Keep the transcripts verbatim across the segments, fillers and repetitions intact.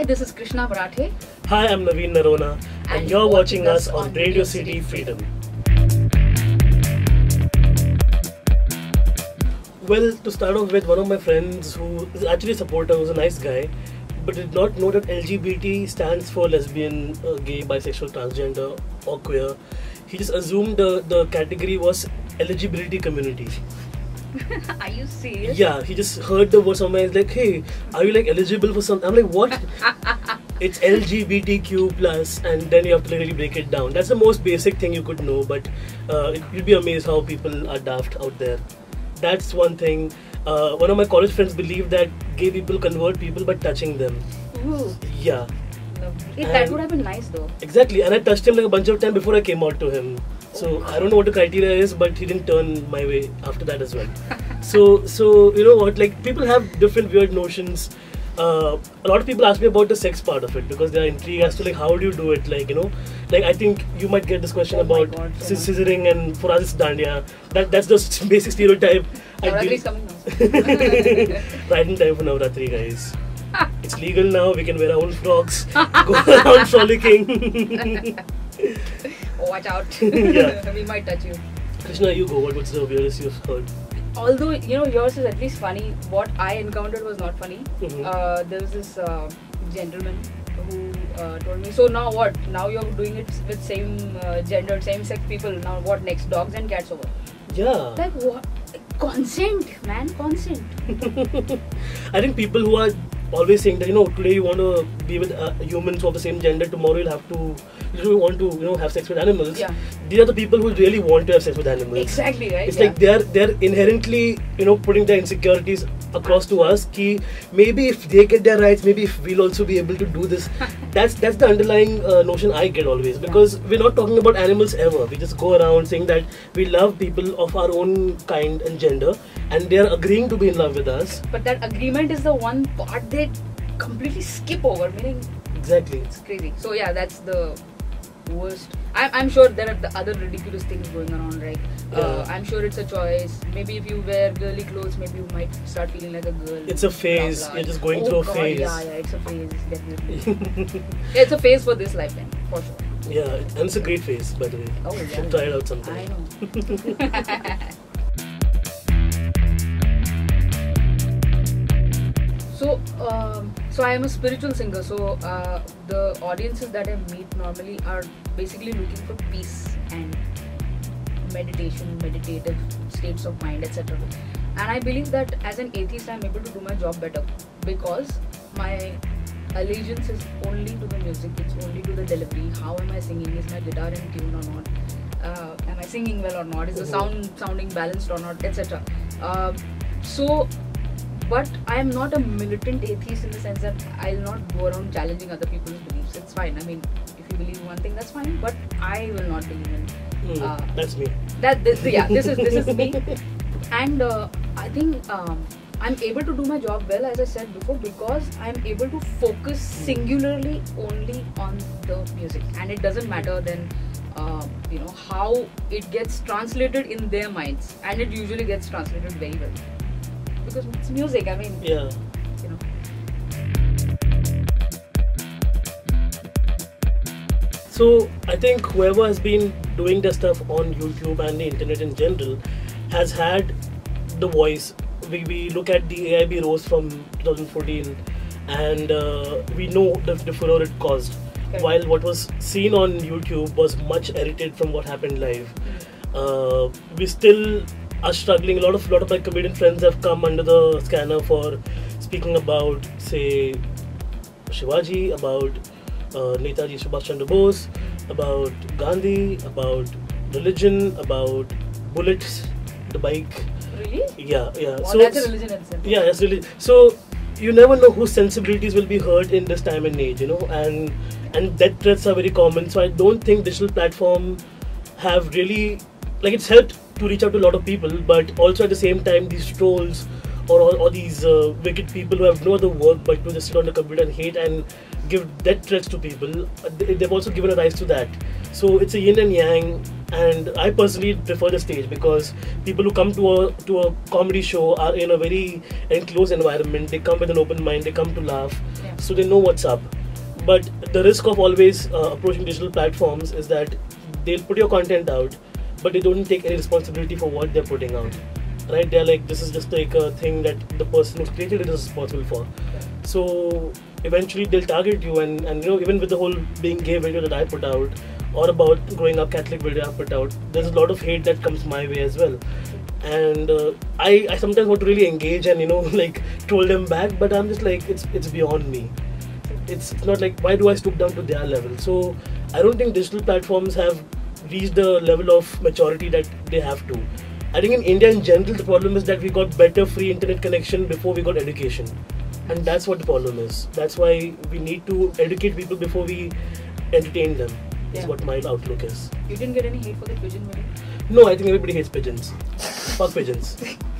this is Krishna Marathe. Hi, I'm Navin Noronha, and, and you're watching us on Radio City Freedom. Well, to start off with, one of my friends who is actually a supporter, who's a nice guy, but did not know that L G B T stands for lesbian, uh, gay, bisexual, transgender or queer. He just assumed the, the category was eligibility community. Are you serious? Yeah, he just heard the word somewhere. He's like, hey, are you like eligible for something? I'm like, what? It's L G B T Q plus, and then you have to really break it down. That's the most basic thing you could know, but uh, you'd be amazed how people are daft out there. That's one thing. Uh, one of my college friends believed that gay people convert people by touching them. Ooh. Yeah. Lovely. That would have been nice though. Exactly, and I touched him like a bunch of times before I came out to him. So I don't know what the criteria is, but he didn't turn my way after that as well. so, so you know what? Like, people have different weird notions. Uh, a lot of people ask me about the sex part of it because they are intrigued as to like how do you do it. Like, you know, like I think you might get this question oh about God, sc- scissoring, and for us it's dandiya. That that's the basic stereotype. Navratri is coming now. Right in time for Navratri, guys. It's legal now. We can wear our own frocks, go around frolicking. Oh, watch out. Yeah. We might touch you. Krishna, you go. What, what's the weirdest you've heard? Although, you know, yours is at least funny, what I encountered was not funny. Mm-hmm. Uh, there was this uh, gentleman who uh, told me, so now what? Now you're doing it with same uh, gender, same sex people. Now what next? Dogs and cats over. Yeah. Like what? Consent, man, consent. I think people who are always saying that, you know, today you want to be with uh, humans of the same gender, tomorrow you'll have to, you want to, you know, have sex with animals. Yeah. These are the people who really want to have sex with animals. Exactly, right? It's yeah. like they're they're inherently, you know, putting their insecurities across to us. Ki maybe if they get their rights, maybe if we'll also be able to do this. that's that's the underlying uh, notion I get always, because yeah. we're not talking about animals ever. We just go around saying that we love people of our own kind and gender, and they're agreeing to be in love with us. But that agreement is the one part they completely skip over, meaning exactly, it's crazy. So yeah, that's the worst. I'm, I'm sure there are the other ridiculous things going around, right? Yeah. Uh, I'm sure it's a choice. Maybe if you wear girly clothes, maybe you might start feeling like a girl. It's a phase. Blah, blah. You're just going oh through a God, phase. Yeah, yeah, it's a phase, definitely. Yeah, it's a phase for this lifetime, for sure. Yeah, and it's a great phase, by the way. Oh, yeah. You should try it out sometime. I know. So, um, so I am a spiritual singer. So uh, the audiences that I meet normally are basically looking for peace and meditation, meditative states of mind, et cetera. And I believe that as an atheist, I am able to do my job better because my allegiance is only to the music. It's only to the delivery. How am I singing? Is my guitar in tune or not? Uh, am I singing well or not? Is the sound sounding balanced or not, et cetera. Uh, so. But I am not a militant atheist in the sense that I'll not go around challenging other people's beliefs. It's fine. I mean, if you believe one thing, that's fine. But I will not believe in. Mm, uh, that's me. That this, yeah, this is this is me. And uh, I think um, I'm able to do my job well, as I said before, because I'm able to focus singularly only on the music, and it doesn't matter then. Uh, you know how it gets translated in their minds, and it usually gets translated very well. Because it's music, I mean, yeah. You know. So I think whoever has been doing the stuff on YouTube and the internet in general has had the voice. We, we look at the A I B roast from twenty fourteen, and uh, we know the, the furore it caused. Okay. While what was seen on YouTube was much edited from what happened live. Mm. Uh, we still are struggling. A lot of lot of my comedian friends have come under the scanner for speaking about, say, Shivaji, about uh, Netaji Subhash Chandra Bose, about Gandhi, about religion, about bullets, the bike. Really? Yeah, yeah. Wow, so that's a religion itself. Yeah, that's religion. So you never know whose sensibilities will be hurt in this time and age, you know, and and death threats are very common. So I don't think digital platforms have really, like, it's helped to reach out to a lot of people, but also at the same time these trolls or or, or these uh, wicked people who have no other work but to just sit on the computer and hate and give death threats to people, they- they've also given a rise to that. So it's a yin and yang, and I personally prefer the stage because people who come to a to a comedy show are in a very enclosed environment. They come with an open mind. They come to laugh, Yeah. so they know what's up. But the risk of always uh, approaching digital platforms is that they'll put your content out, but they don't take any responsibility for what they're putting out. Right? They're like, this is just like a thing that the person who's created it is responsible for. So eventually they'll target you, and, and you know, even with the whole being gay video that I put out, or about growing up Catholic video I put out, there's a lot of hate that comes my way as well. And uh, I, I sometimes want to really engage and, you know, like troll them back, but I'm just like, it's it's beyond me. It's, it's not like, why do I stoop down to their level? So I don't think digital platforms have reached the level of maturity that they have to. I think in India in general, the problem is that we got better free internet connection before we got education. And that's what the problem is. That's why we need to educate people before we entertain them, is Yeah. what my outlook is. You didn't get any hate for the pigeon video? No, I think everybody hates pigeons. Fuck pigeons.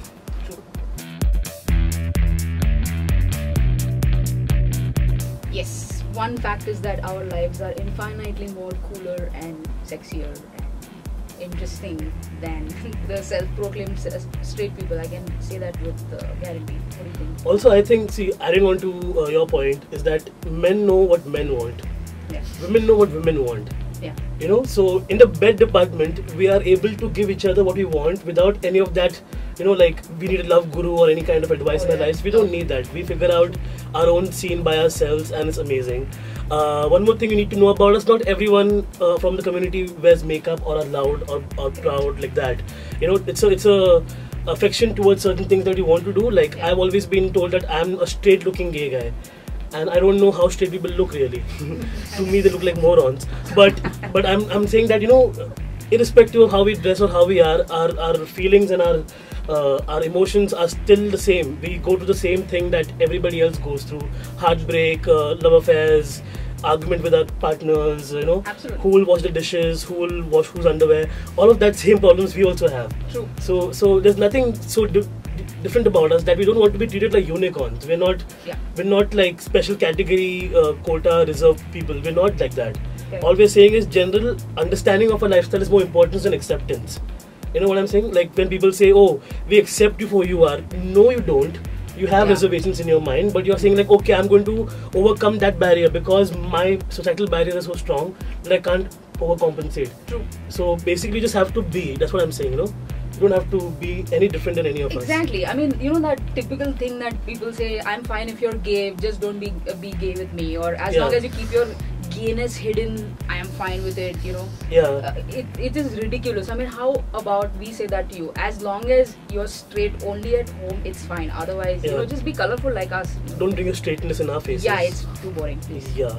Yes, one fact is that our lives are infinitely more cooler and sexier and interesting than the self-proclaimed s- straight people. I can say that with uh, guarantee. What do you think? Also, I think, see, adding on to uh, your point, is that men know what men want. Yeah. Women know what women want. Yeah. You know, so in the bed department, we are able to give each other what we want without any of that, you know, like we need a love guru or any kind of advice Oh, in our yeah. lives. We don't need that. We figure out our own scene by ourselves, and it's amazing. Uh, one more thing you need to know about us: not everyone uh, from the community wears makeup or are loud or, or proud like that. You know, it's a it's a affection towards certain things that you want to do. Like Yeah. I've always been told that I'm a straight-looking gay guy. And I don't know how straight people look really. To me, they look like morons. But but I'm I'm saying that, you know, irrespective of how we dress or how we are, our our feelings and our uh, our emotions are still the same. We go to the same thing that everybody else goes through: heartbreak, uh, love affairs, argument with our partners. You know, Absolutely. who will wash the dishes, who will wash whose underwear. All of that same problems we also have. True. So so there's nothing so di- di- different about us that we don't want to be treated like unicorns. We're not. Yeah. We're not like special category uh, quota reserved people. We're not like that. Okay. All we're saying is general understanding of a lifestyle is more important than acceptance. You know what I'm saying? Like when people say, "Oh, we accept you for who you are." No, you don't. You have Yeah. reservations in your mind, but you're saying like, "Okay, I'm going to overcome that barrier because my societal barrier is so strong that I can't overcompensate." True. So basically, you just have to be. That's what I'm saying. You know, you don't have to be any different than any of us. Exactly. I mean, you know that typical thing that people say, "I'm fine if you're gay, just don't be uh, be gay with me," or as Yeah. long as you keep your gayness hidden, I am fine with it. You know, Yeah. uh, it it is ridiculous. I mean, how about we say that to you? As long as you're straight only at home, it's fine. Otherwise, you Yeah. know, just be colorful like us. Don't bring your straightness in our faces. Yeah, it's too boring. Please. Yeah.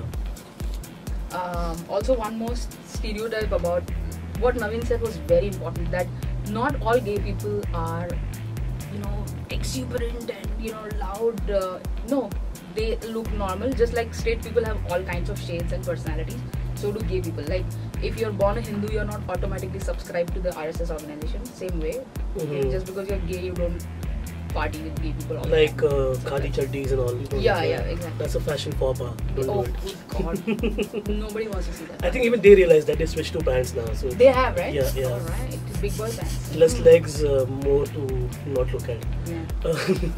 Um, also, one more s- stereotype about what Navin said was very important, that not all gay people are, you know, exuberant and, you know, loud. Uh, no, they look normal. Just like straight people have all kinds of shades and personalities, so do gay people. Like, if you're born a Hindu, you're not automatically subscribed to the R S S organization. Same way, Mhm. just because you're gay, you don't party with gay people all Like the time. uh, khadi chaddis and all. You know, Yeah, like, yeah, exactly. That's a fashion faux pas. Don't Oh, do it. good God. Nobody wants to see that. I think even they realize that they switched to pants now. So They have, right? Yeah, yeah. Alright, big boy pants. less legs, uh, more to not look at. Yeah.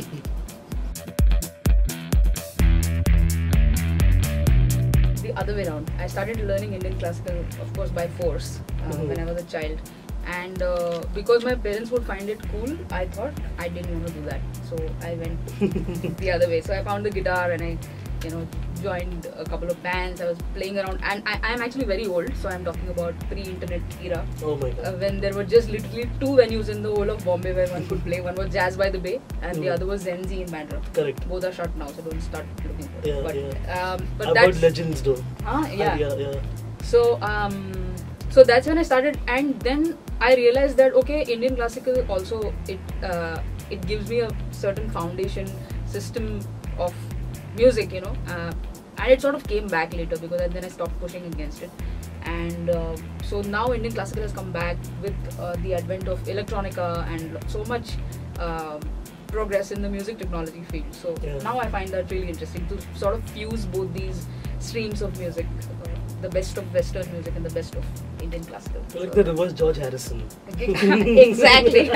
The other way around. I started learning Indian classical, of course, by force uh, Mhm. when I was a child. And uh, because my parents would find it cool, I thought I didn't want to do that. So I went the other way. So I found the guitar and I, you know, joined a couple of bands. I was playing around, and I am actually very old, so I'm talking about pre-internet era. Oh my god. Uh, when there were just literally two venues in the whole of Bombay where one could play. One was Jazz by the Bay, and the Mhm. other was Zenzi in Bandra. Correct. Both are shut now, so don't start looking for it. Yeah, but yeah. Um, but I've that's heard legends though. huh? Yeah. yeah, yeah. So um, so that's when I started, and then I realized that okay, Indian classical also it uh, it gives me a certain foundation system of music, you know, uh, and it sort of came back later because then I stopped pushing against it, and uh, so now Indian classical has come back with uh, the advent of electronica and so much um, progress in the music technology field. So Yeah. now I find that really interesting to sort of fuse both these streams of music, uh, the best of Western music and the best of Indian classical. You're like the reverse George Harrison. Exactly.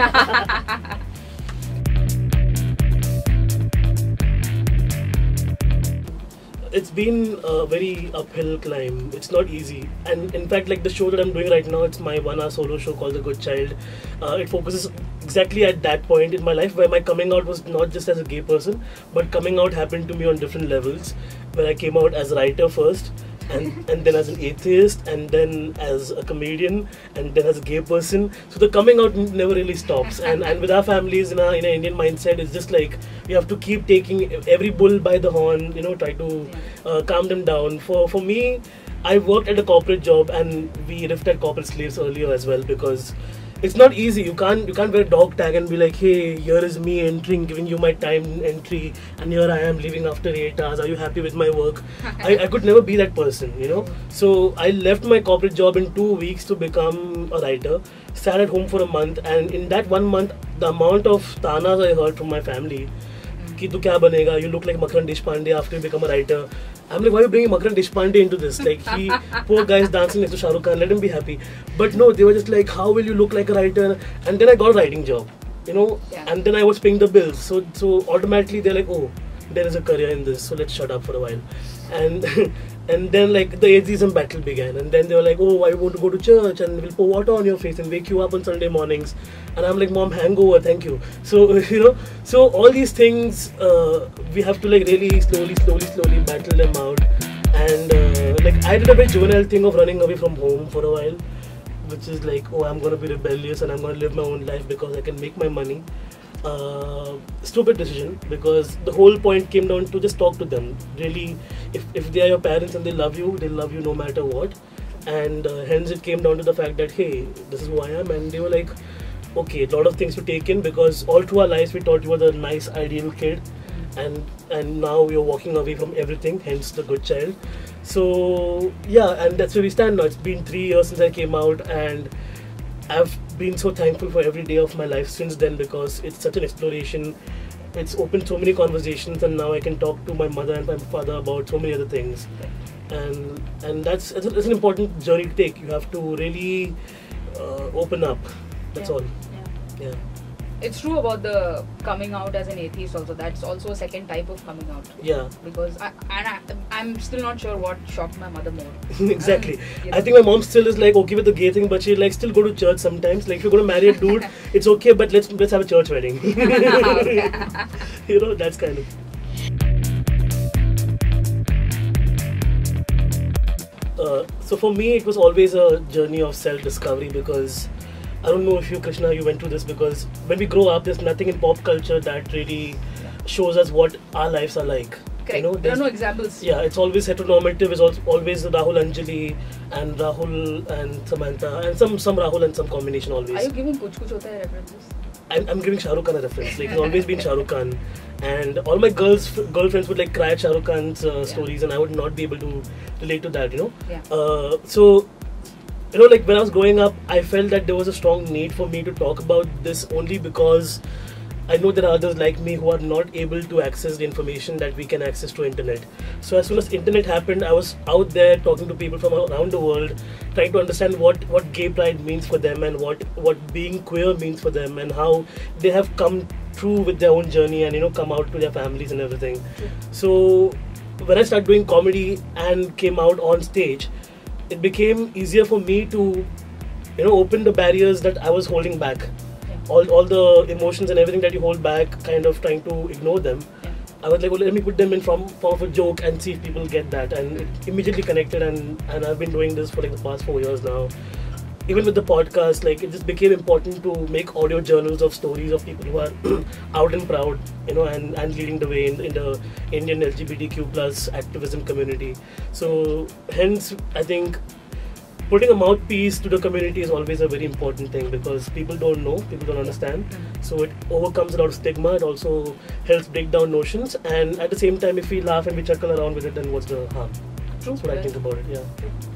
It's been a very uphill climb. It's not easy, and in fact, like the show that I'm doing right now, it's my one-hour solo show called The Good Child. Uh, it focuses exactly at that point in my life where my coming out was not just as a gay person, but coming out happened to me on different levels. Where I came out as a writer first, and and then as an atheist, and then as a comedian, and then as a gay person. So the coming out never really stops. And and with our families in our in an Indian mindset, it's just like you have to keep taking every bull by the horn. You know, try to uh, calm them down. For for me, I worked at a corporate job, and we riffed at corporate slaves earlier as well, because it's not easy. You can't you can't wear a dog tag and be like, hey, here is me entering, giving you my time entry, and here I am leaving after eight hours. Are you happy with my work? I, I could never be that person, you know. So I left my corporate job in two weeks to become a writer. Sat at home for a month, and in that one month, the amount of tanas I heard from my family, ki tu kya banega? You look like Makaran Deshpande after you become a writer. I'm like, why are you bringing Makaran Deshpande into this? Like, he, poor guy is dancing next to Shah Rukh Khan, let him be happy. But no, they were just like, how will you look like a writer? And then I got a writing job, you know, yeah. and then I was paying the bills. So, so automatically they're like, oh, there is a career in this, so let's shut up for a while. And and then like the atheism battle began, and then they were like, oh, I want to go to church, and we'll pour water on your face and wake you up on Sunday mornings. And I'm like, mom, hangover, thank you. So you know, so all these things uh, we have to like really slowly, slowly, slowly battle them out. And uh, like I did a very juvenile thing of running away from home for a while, which is like, oh, I'm gonna be rebellious and I'm gonna live my own life because I can make my money. Uh, stupid decision, because the whole point came down to just talk to them. Really, if, if they are your parents and they love you, they love you no matter what. And uh, hence it came down to the fact that, hey, this is who I am. And they were like, okay, a lot of things to take in, because all through our lives we thought you were the nice ideal kid, and and now we are walking away from everything, hence the good child. So yeah, and that's where we stand now. It's been three years since I came out, and I've been so thankful for every day of my life since then, because it's such an exploration. It's opened so many conversations, and now I can talk to my mother and my father about so many other things. And and that's it's, a, it's an important journey to take. You have to really uh, open up. That's yeah. all. Yeah. Yeah. It's true about the coming out as an atheist also. That's also a second type of coming out. Yeah. Because I, and I, I'm still not sure what shocked my mother more. Exactly. Um, you know. I think my mom still is like okay with the gay thing, but she like still go to church sometimes. Like if you're going to marry a dude, it's okay, but let's let's have a church wedding. You know, that's kind of. Uh, so for me, it was always a journey of self-discovery, because I don't know if you, Krishna, you went through this, because when we grow up, there's nothing in pop culture that really shows us what our lives are like. Correct. You know, there are no examples. Yeah, it's always heteronormative. It's always Rahul Anjali and Rahul and Samantha, and some some Rahul and some combination always. Are you giving Kuch Kuch Hota Hai references? I'm, I'm giving Shah Rukh Khan a reference. Like, it's always been Shah Rukh Khan, and all my girls girlfriends would like cry at Shah Rukh Khan's uh, yeah. stories, and I would not be able to relate to that. You know. Yeah. Uh, so. You know, like when I was growing up, I felt that there was a strong need for me to talk about this, only because I know there are others like me who are not able to access the information that we can access through internet. So as soon as internet happened, I was out there talking to people from around the world, trying to understand what, what gay pride means for them, and what, what being queer means for them, and how they have come through with their own journey and, you know, come out to their families and everything. So when I started doing comedy and came out on stage, it became easier for me to, you know, open the barriers that I was holding back. Yeah. All, all the emotions and everything that you hold back, kind of trying to ignore them. Yeah. I was like, well, let me put them in form, form of a joke and see if people get that. And it immediately connected, and, and I've been doing this for like the past four years now. Even with the podcast, like it just became important to make audio journals of stories of people who are out and proud, you know, and, and leading the way in, in the Indian L G B T Q plus activism community. So hence, I think putting a mouthpiece to the community is always a very important thing, because people don't know, people don't understand. Mm-hmm. So it overcomes a lot of stigma. It also helps break down notions, and at the same time, if we laugh and we chuckle around with it, then what's the harm? True. That's what I think about it. Yeah.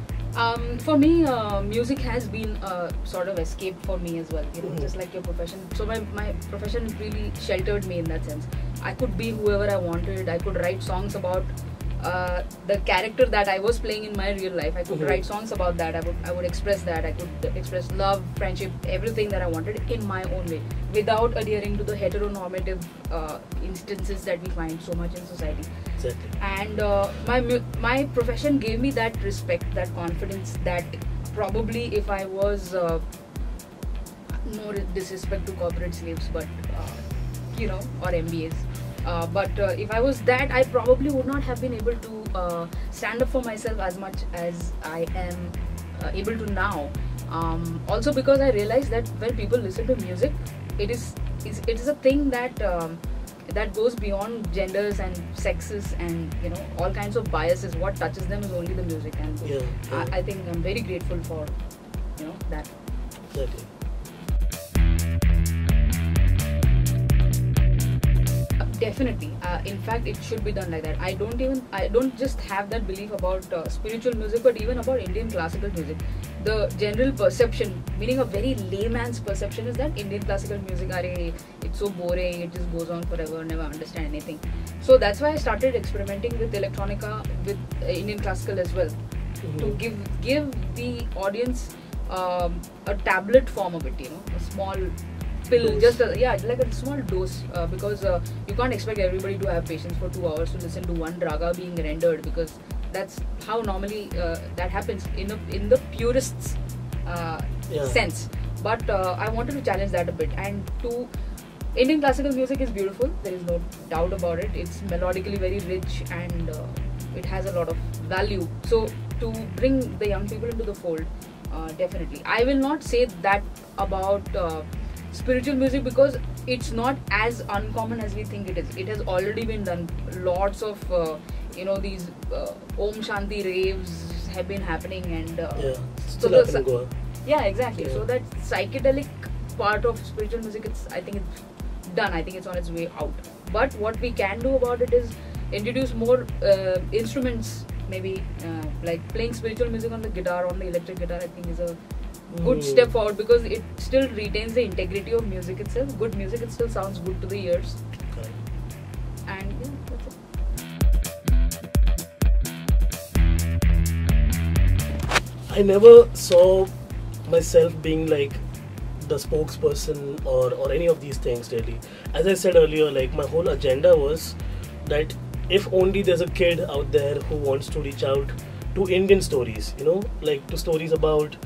Um, for me, uh, music has been a sort of escape for me as well, you know, mm-hmm. just like your profession. So my, my profession really sheltered me in that sense. I could be whoever I wanted. I could write songs about uh, the character that I was playing in my real life. I could Mm-hmm. write songs about that. I would I would express that. I could express love, friendship, everything that I wanted in my own way, without adhering to the heteronormative uh, instances that we find so much in society. Exactly. And uh, my mu- my profession gave me that respect, that confidence, that probably if I was uh, no disrespect to corporate slaves, but uh, you know, or M B As. Uh, but uh, if I was that, I probably would not have been able to uh, stand up for myself as much as I am uh, able to now. Um, also because I realized that when people listen to music, it is, is it is a thing that um, that goes beyond genders and sexes and you know all kinds of biases. What touches them is only the music, and Yeah, yeah. I, I think I'm very grateful for you know that. Exactly. Definitely. Uh, in fact, it should be done like that. I don't even, I don't just have that belief about uh, spiritual music, but even about Indian classical music. The general perception, meaning a very layman's perception, is that Indian classical music, are it's so boring, it just goes on forever, never understand anything. So that's why I started experimenting with electronica, with uh, Indian classical as well, Mm-hmm. to give give the audience um, a tablet form of it, you know, a small pill, Dose. just a, yeah, like a small dose, uh, because uh, you can't expect everybody to have patience for two hours to listen to one raga being rendered, because that's how normally uh, that happens in a, in the purist's uh, Yeah. sense. But uh, I wanted to challenge that a bit, and to Indian classical music is beautiful. There is no doubt about it. It's melodically very rich, and uh, it has a lot of value. So to bring the young people into the fold, uh, definitely. I will not say that about uh, spiritual music, because it's not as uncommon as we think it is. It has already been done. Lots of uh, you know these uh, Om Shanti raves have been happening, and uh, Yeah. so Still the happen in Goa. yeah, exactly. Yeah. So that psychedelic part of spiritual music, it's I think it's done. I think it's on its way out. But what we can do about it is introduce more uh, instruments, maybe uh, like playing spiritual music on the guitar, on the electric guitar. I think is a good Mm. step forward, because it still retains the integrity of music itself. Good music, it still sounds good to the ears, Correct. and yeah, that's it. I never saw myself being like the spokesperson or, or any of these things really. As I said earlier, like my whole agenda was that if only there's a kid out there who wants to reach out to Indian stories, you know, like to stories about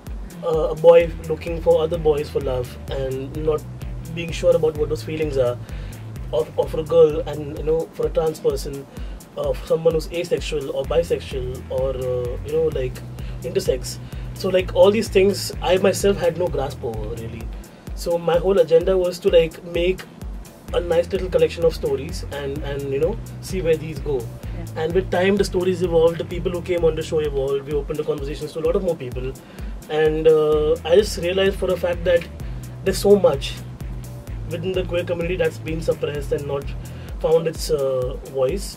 uh, a boy looking for other boys for love and not being sure about what those feelings are, of, of for a girl, and you know, for a trans person, of someone who's asexual or bisexual or uh, you know, like intersex. So like all these things I myself had no grasp over really. So my whole agenda was to like make a nice little collection of stories and and you know, see where these go. Yeah. And with time the stories evolved, the people who came on the show evolved, we opened the conversations to a lot of more people, and uh, I just realized for a fact that there's so much within the queer community that's been suppressed and not found its uh, voice.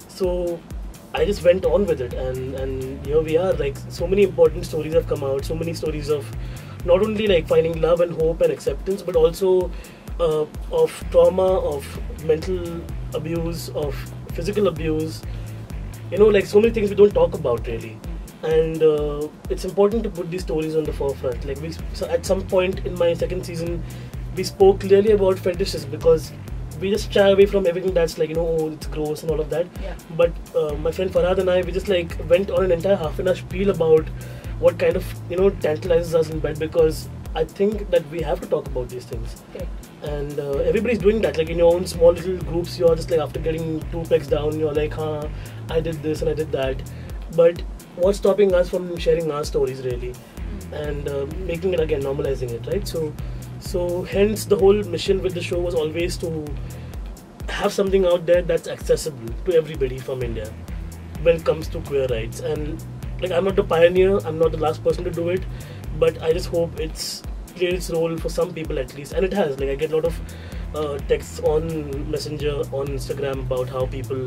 So I just went on with it, and and here we are. Like so many important stories have come out. So many stories of not only like finding love and hope and acceptance, but also uh, of trauma, of mental abuse, of physical abuse. You know, like so many things we don't talk about really. And uh, it's important to put these stories on the forefront. Like we, so at some point in my second season, we spoke clearly about fetishes, because we just shy away from everything that's like, you know, oh, it's gross and all of that. Yeah. But uh, my friend Farhad and I, we just like went on an entire half an hour spiel about what kind of, you know, tantalizes us in bed, because I think that we have to talk about these things. Correct. And uh, everybody's doing that. Like in your own small little groups, you're just like after getting two pegs down, you're like, huh, I did this and I did that. But what's stopping us from sharing our stories really, and uh, making it again, normalizing it, right? So, so hence the whole mission with the show was always to have something out there that's accessible to everybody from India when it comes to queer rights. And like I'm not the pioneer, I'm not the last person to do it, but I just hope it's played its role for some people at least, and it has. Like I get a lot of uh, texts on Messenger, on Instagram about how people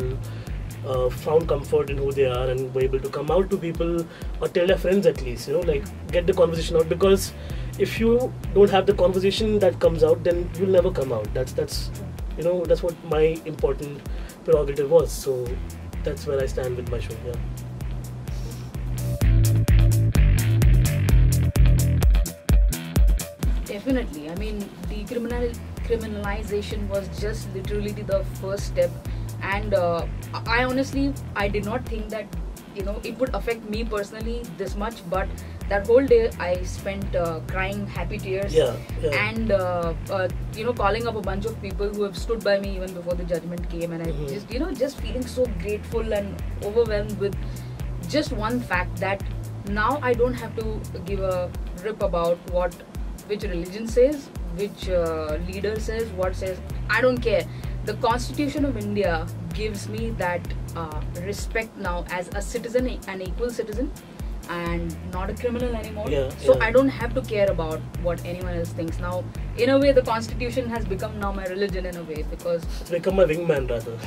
uh, found comfort in who they are and were able to come out to people or tell their friends at least, you know, like get the conversation out, because if you don't have the conversation that comes out, then you'll never come out. That's that's you know, that's what my important prerogative was. So that's where I stand with my show. Yeah. Definitely. I mean, decriminal criminalization was just literally the first step, and uh, I honestly I did not think that you know it would affect me personally this much. But that whole day I spent uh, crying happy tears, Yeah, yeah. and uh, uh, you know calling up a bunch of people who have stood by me even before the judgment came, and I Mhm. just you know just feeling so grateful and overwhelmed with just one fact that now I don't have to give a rip about what which religion says, which uh, leader says, what says. I don't care. The Constitution of India gives me that uh, respect now as a citizen, an equal citizen, and not a criminal anymore. Yeah, so yeah. I don't have to care about what anyone else thinks. Now, in a way, the Constitution has become now my religion in a way, because It's become my wingman rather.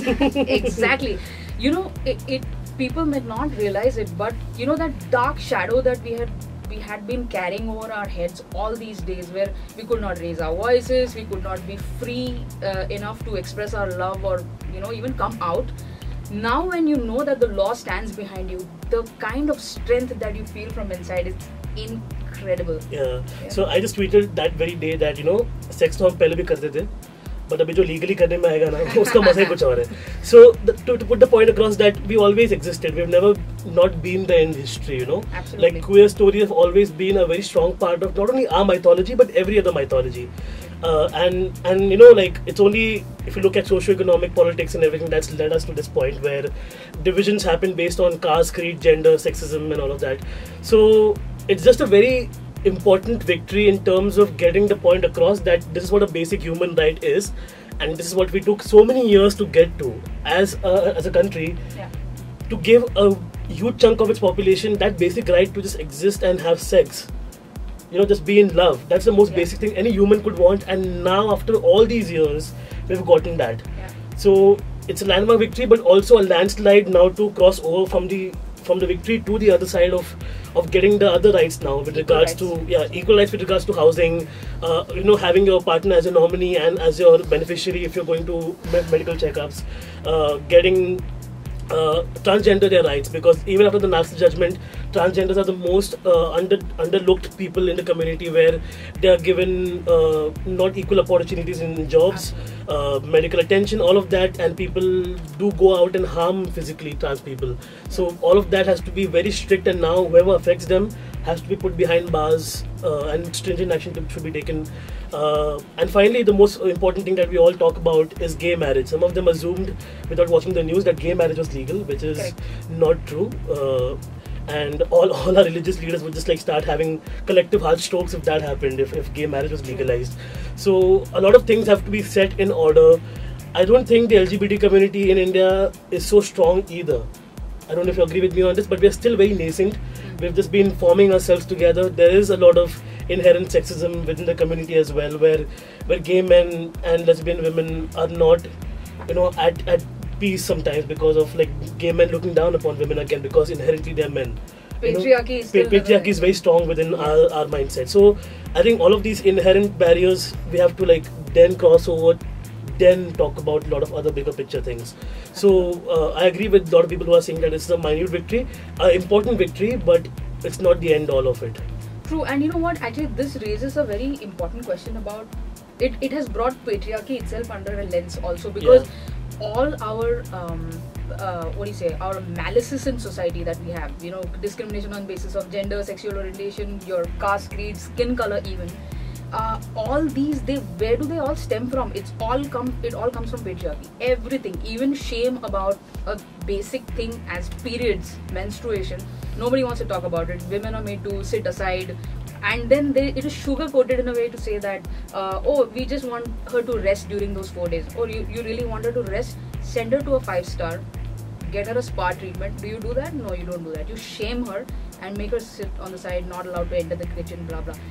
exactly. You know, it, it people may not realize it, but you know that dark shadow that we had we had been carrying over our heads all these days, where we could not raise our voices, we could not be free uh, enough to express our love, or you know even come out. Now when you know that the law stands behind you, the kind of strength that you feel from inside is incredible. Yeah. Yeah. So I just tweeted that very day that you know sex तो हम पहले भी करते थे, but अभी जो legally करने में आएगा ना उसका मजा ही कुछ और है. So the, to, to put the point across that we always existed. We've never not been there in history. You know, Absolutely. like queer stories have always been a very strong part of not only our mythology but every other mythology. Uh, and and you know like it's only if you look at socio-economic politics and everything that's led us to this point where divisions happen based on caste, creed, gender, sexism and all of that. So it's just a very important victory in terms of getting the point across that this is what a basic human right is, and this is what we took so many years to get to as a, as a country, Yeah. to give a huge chunk of its population that basic right to just exist and have sex. You know, just be in love. That's the most Yeah. basic thing any human could want, and now after all these years, we've gotten that. Yeah. So it's a landmark victory, but also a landslide now to cross over from the from the victory to the other side of of getting the other rights now with Equal regards rights. to yeah equal rights with regards to housing, uh, you know, having your partner as a nominee and as your beneficiary if you're going to me- medical checkups, uh, getting uh, transgender their rights, because even after the Nazi judgment, transgenders are the most uh, under underlooked people in the community, where they are given uh, not equal opportunities in jobs, uh, medical attention, all of that, and people do go out and harm physically trans people. So all of that has to be very strict, and now whoever affects them has to be put behind bars, uh, and stringent action should be taken. Uh, and finally, the most important thing that we all talk about is gay marriage. Some of them assumed, without watching the news, that gay marriage was legal, which is Correct. not true. Uh, and all, all our religious leaders would just like start having collective heart strokes if that happened, if, if gay marriage was legalized. So a lot of things have to be set in order. I don't think the L G B T community in India is so strong either. I don't know if you agree with me on this, but we are still very nascent. We've just been forming ourselves together. There is a lot of inherent sexism within the community as well, where where gay men and lesbian women are not, you know, at, at peace sometimes because of like gay men looking down upon women again because inherently they're men. You know, Patriarchy is still pa- patriarchy is very strong within our, our mindset. So I think all of these inherent barriers we have to like then cross over, then talk about a lot of other bigger picture things. So uh, I agree with a lot of people who are saying that it's a minute victory, an important victory, but it's not the end all of it. True, and you know what? Actually, this raises a very important question about it. It has brought patriarchy itself under a lens also, because all our um, uh, what do you say? Our malices in society that we have, you know, discrimination on basis of gender, sexual orientation, your caste, creed, skin color, even. Uh, all these, they where do they all stem from? It's all come. It all comes from patriarchy. Everything, even shame about a basic thing as periods, menstruation. Nobody wants to talk about it. Women are made to sit aside, and then they, it is sugar coated in a way to say that uh, oh, we just want her to rest during those four days. Or you, you really want her to rest? Send her to a five star, get her a spa treatment. Do you do that? No, you don't do that. You shame her and make her sit on the side, not allowed to enter the kitchen, blah blah.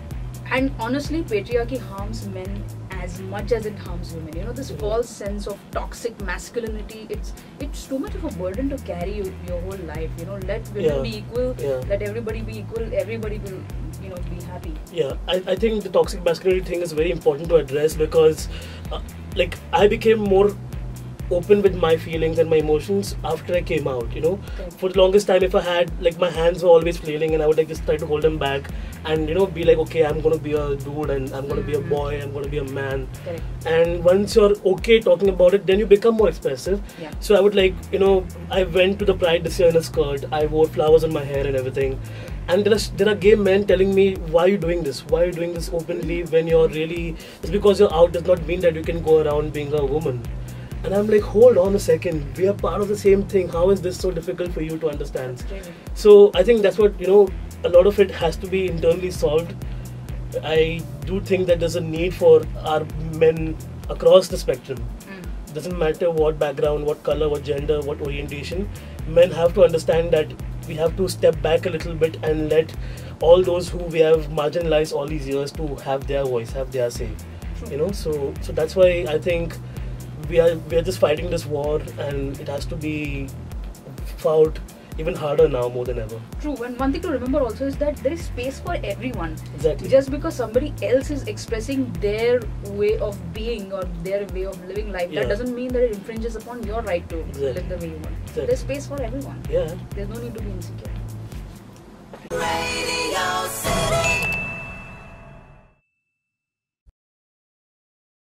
And honestly, patriarchy harms men as much as it harms women. You know, this false sense of toxic masculinity, it's it's too much of a burden to carry you, your whole life. You know, let women Yeah. be equal, Yeah. let everybody be equal, everybody will, you know, be happy. Yeah, I, I think the toxic masculinity thing is very important to address because, uh, like, I became more open with my feelings and my emotions after I came out, you know. Correct. For the longest time, if I had, like, my hands were always flailing and I would like just try to hold them back and, you know, be like, okay, I'm going to be a dude and I'm going to be a Mhm. boy, I'm going to be a man. Correct. And once you're okay talking about it, then you become more expressive. Yeah. So I would like, you know, I went to the Pride this year in a skirt, I wore flowers on my hair and everything. And there are, there are gay men telling me, why are you doing this? Why are you doing this openly when you're really... Just because you're out does not mean that you can go around being a woman. And I'm like, hold on a second. We are part of the same thing. How is this so difficult for you to understand? So I think that's what, you know, a lot of it has to be internally solved. I do think that there's a need for our men across the spectrum. Mm. Doesn't matter what background, what color, what gender, what orientation. Men have to understand that we have to step back a little bit and let all those who we have marginalized all these years to have their voice, have their say. True. You know, so so that's why I think we are we are just fighting this war, and it has to be fought even harder now more than ever. True, and one thing to remember also is that there is space for everyone. Exactly. Just because somebody else is expressing their way of being or their way of living life, Yeah. that doesn't mean that it infringes upon your right to Exactly. live the way you want. Exactly. There's space for everyone. Yeah. There's no need to be insecure. Radio City.